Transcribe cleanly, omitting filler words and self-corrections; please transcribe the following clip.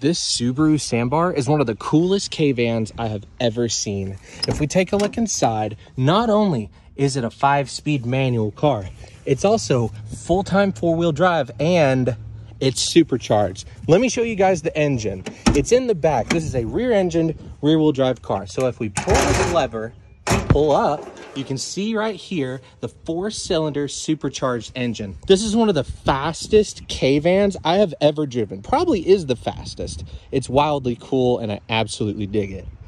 This Subaru Sambar is one of the coolest K-vans I have ever seen. If we take a look inside, not only is it a 5-speed manual car, it's also full-time 4-wheel drive and it's supercharged. Let me show you guys the engine. It's in the back. This is a rear-engined, rear-wheel drive car. So if we pull this lever, pull up, you can see right here the 4-cylinder supercharged engine. This is one of the fastest K-vans I have ever driven. Probably is the fastest. It's wildly cool and I absolutely dig it.